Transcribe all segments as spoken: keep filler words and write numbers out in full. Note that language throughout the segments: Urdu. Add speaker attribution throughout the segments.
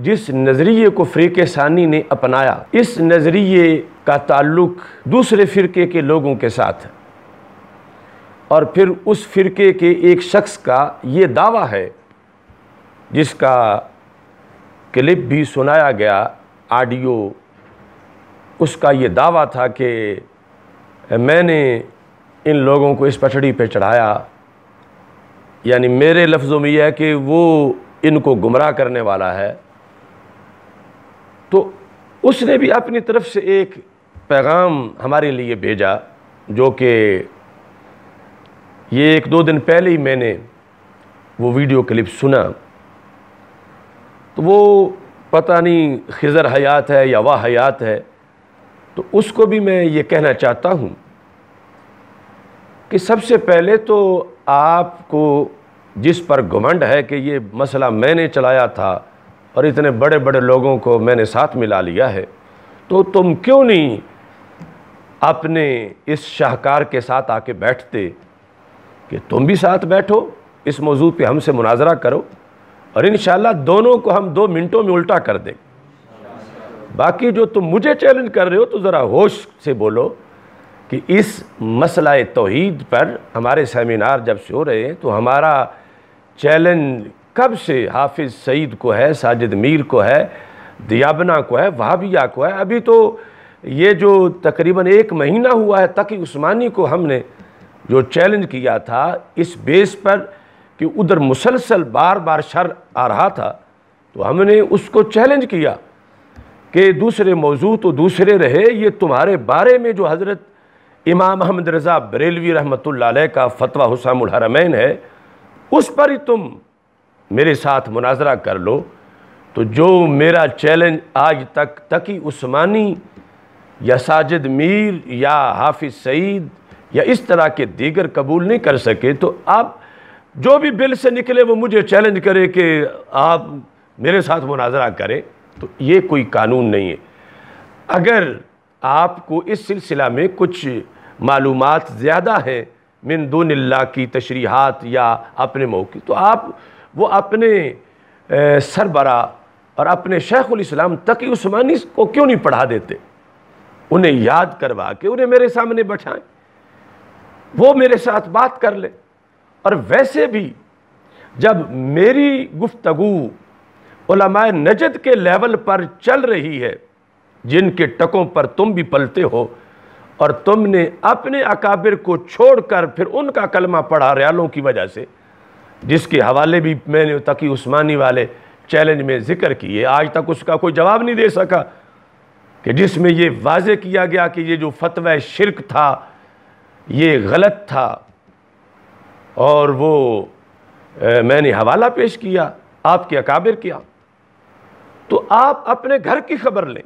Speaker 1: جس نظریے کو فرقہ ثانی نے اپنایا، اس نظریے کا تعلق دوسرے فرقے کے لوگوں کے ساتھ ہے، اور پھر اس فرقے کے ایک شخص کا یہ دعویٰ ہے جس کا کلپ بھی سنایا گیا، آڈیو، اس کا یہ دعویٰ تھا کہ میں نے ان لوگوں کو اس پٹڑی پہ چڑھایا، یعنی میرے لفظوں میں یہ ہے کہ وہ ان کو گمراہ کرنے والا ہے۔ تو اس نے بھی اپنی طرف سے ایک پیغام ہمارے لیے بھیجا، جو کہ یہ ایک دو دن پہلے ہی میں نے وہ ویڈیو کلپ سنا، تو وہ پتہ نہیں خضر حیات ہے یا واہ حیات ہے، تو اس کو بھی میں یہ کہنا چاہتا ہوں کہ سب سے پہلے تو آپ کو جس پر گھمنڈ ہے کہ یہ مسئلہ میں نے چلایا تھا اور اتنے بڑے بڑے لوگوں کو میں نے ساتھ ملا لیا ہے، تو تم کیوں نہیں اپنے اس شاہکار کے ساتھ آ کے بیٹھتے کہ تم بھی ساتھ بیٹھو، اس موضوع پہ ہم سے مناظرہ کرو، اور انشاءاللہ دونوں کو ہم دو منٹوں میں الٹا کر دیں۔ باقی جو تم مجھے چیلنج کر رہے ہو تو ذرا ہوش سے بولو کہ اس مسئلہ توحید پر ہمارے سیمینار جب سے ہو رہے ہیں تو ہمارا چیلنج کب سے حافظ سعید کو ہے، ساجد میر کو ہے، دیابنا کو ہے، وہابیہ کو ہے۔ ابھی تو یہ جو تقریباً ایک مہینہ ہوا ہے، تقی عثمانی کو ہم نے جو چیلنج کیا تھا اس بیس پر کہ ادھر مسلسل بار بار شر آ رہا تھا، تو ہم نے اس کو چیلنج کیا کہ دوسرے موضوع تو دوسرے رہے، یہ تمہارے بارے میں جو حضرت امام احمد رضا بریلوی رحمۃ اللہ علیہ کا فتویٰ حسام الحرمین ہے، اس پر ہی تم میرے ساتھ مناظرہ کر لو۔ تو جو میرا چیلنج آج تک تقی عثمانی یا ساجد میر یا حافظ سعید یا اس طرح کے دیگر قبول نہیں کر سکے، تو آپ جو بھی بل سے نکلے وہ مجھے چیلنج کرے کہ آپ میرے ساتھ مناظرہ کریں، تو یہ کوئی قانون نہیں ہے۔ اگر آپ کو اس سلسلہ میں کچھ معلومات زیادہ ہیں من دون اللہ کی تشریحات یا اپنے موقع، تو آپ وہ اپنے سربراہ اور اپنے شیخ الاسلام تقی عثمانی کو کیوں نہیں پڑھا دیتے، انہیں یاد کروا کے انہیں میرے سامنے بٹھائیں، وہ میرے ساتھ بات کر لیں۔ اور ویسے بھی جب میری گفتگو علماء نجد کے لیول پر چل رہی ہے، جن کے ٹکوں پر تم بھی پلتے ہو، اور تم نے اپنے اکابر کو چھوڑ کر پھر ان کا کلمہ پڑھا ریالوں کی وجہ سے، جس کے حوالے بھی میں نے تقی عثمانی والے چیلنج میں ذکر کیے، آج تک اس کا کوئی جواب نہیں دے سکا، کہ جس میں یہ واضح کیا گیا کہ یہ جو فتوی شرک تھا یہ غلط تھا، اور وہ میں نے حوالہ پیش کیا آپ کے اکابر کیا۔ تو آپ اپنے گھر کی خبر لیں،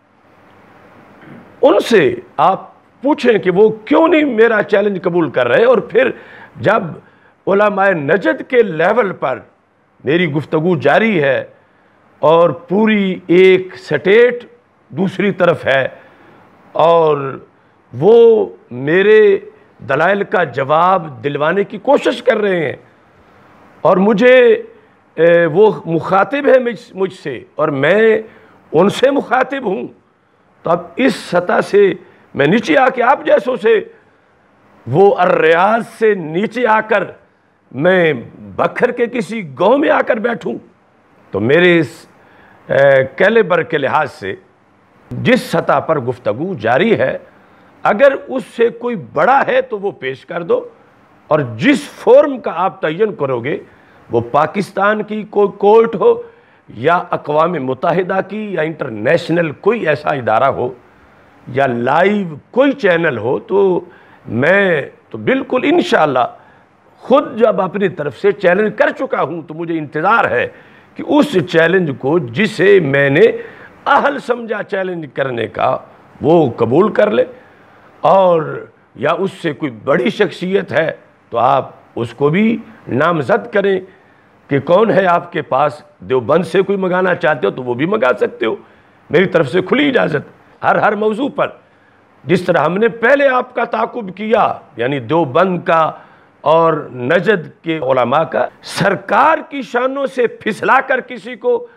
Speaker 1: ان سے آپ پوچھیں کہ وہ کیوں نہیں میرا چیلنج قبول کر رہے، اور پھر جب علماء نجد کے لیول پر میری گفتگو جاری ہے اور پوری ایک سٹیٹ دوسری طرف ہے، اور وہ میرے دلائل کا جواب دلوانے کی کوشش کر رہے ہیں، اور مجھے وہ مخاطب ہے مجھ سے اور میں ان سے مخاطب ہوں، تو اب اس سطح سے میں نیچے آ کے آپ جیسوں سے وہ الریاض سے نیچے آ کر میں بکھر کے کسی گاؤں میں آ کر بیٹھوں، تو میرے اس کیلیبر کے لحاظ سے جس سطح پر گفتگو جاری ہے، اگر اس سے کوئی بڑا ہے تو وہ پیش کر دو، اور جس فورم کا آپ تعین کرو گے، وہ پاکستان کی کوئی کورٹ ہو یا اقوام متحدہ کی یا انٹرنیشنل کوئی ایسا ادارہ ہو یا لائیو کوئی چینل ہو، تو میں تو بالکل انشاءاللہ خود جب اپنی طرف سے چیلنج کر چکا ہوں، تو مجھے انتظار ہے کہ اس چیلنج کو جسے میں نے اہل سمجھا چیلنج کرنے کا وہ قبول کر لے، اور یا اس سے کوئی بڑی شخصیت ہے تو آپ اس کو بھی نامزد کریں کہ کون ہے آپ کے پاس، دیوبند سے کوئی منگانا چاہتے ہو تو وہ بھی منگا سکتے ہو، میری طرف سے کھلی اجازت ہر ہر موضوع پر، جس طرح ہم نے پہلے آپ کا تعاقب کیا، یعنی دیوبند کا اور نجد کے علماء کا، سرکار کی شانوں سے پھسلا کر کسی کو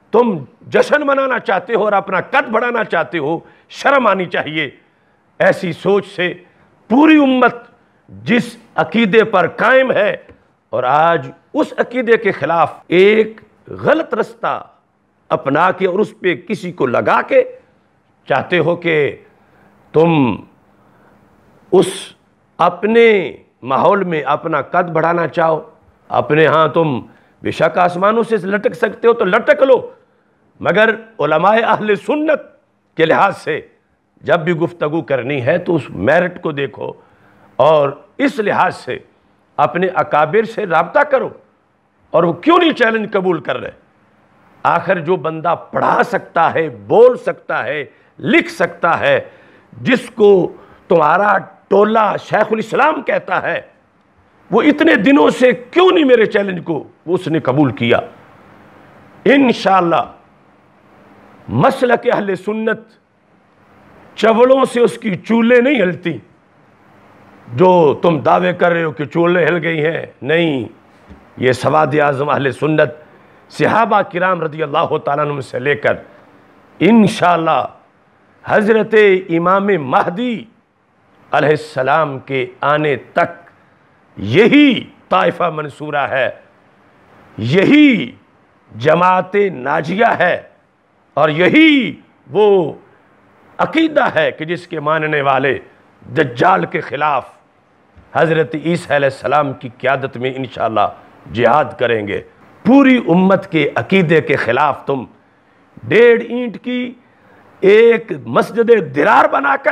Speaker 1: تم جشن منانا چاہتے ہو اور اپنا قد بڑھانا چاہتے ہو، شرم آنی چاہیے۔ ایسی سوچ سے پوری امت جس عقیدے پر قائم ہے اور آج اس عقیدے کے خلاف ایک غلط رستہ اپنا کے اور اس پہ کسی کو لگا کے چاہتے ہو کہ تم اس اپنے ماحول میں اپنا قد بڑھانا چاہو، اپنے ہاں تم بے شک آسمانوں سے لٹک سکتے ہو تو لٹک لو، مگر علماء اہل سنت کے لحاظ سے جب بھی گفتگو کرنی ہے تو اس میرٹ کو دیکھو اور اس لحاظ سے اپنے اکابر سے رابطہ کرو۔ اور وہ کیوں نہیں چیلنج قبول کر رہے؟ آخر جو بندہ پڑھا سکتا ہے، بول سکتا ہے، لکھ سکتا ہے، جس کو تمہارا ٹولہ شیخ الاسلام کہتا ہے، وہ اتنے دنوں سے کیوں نہیں میرے چیلنج کو اس نے قبول کیا؟ انشاءاللہ مسلک اہل سنت چوڑوں سے اس کی چولیں نہیں ہلتی۔ جو تم دعوے کر رہے ہو کہ چولیں ہل گئی ہیں، نہیں، یہ سواد اعظم اہل سنت صحابہ کرام رضی اللہ تعالیٰ عنہ سے لے کر انشاءاللہ حضرت امام مہدی علیہ السلام کے آنے تک یہی طائفہ منصورہ ہے، یہی جماعت ناجیہ ہے، اور یہی وہ عقیدہ ہے کہ جس کے ماننے والے دجال کے خلاف حضرت عیسیٰ علیہ السلام کی قیادت میں انشاءاللہ جہاد کریں گے۔ پوری امت کے عقیدے کے خلاف تم ڈیڑھ اینٹ کی ایک مسجد درار بنا کر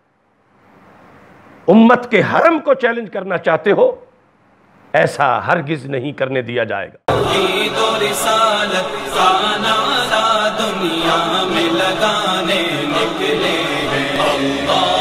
Speaker 1: امت کے حرم کو چیلنج کرنا چاہتے ہو، ایسا ہرگز نہیں کرنے دیا جائے گا۔
Speaker 2: توحید و رسالت کا نعرہ دنیا میں لگانے نکلے ہیں۔ اللہ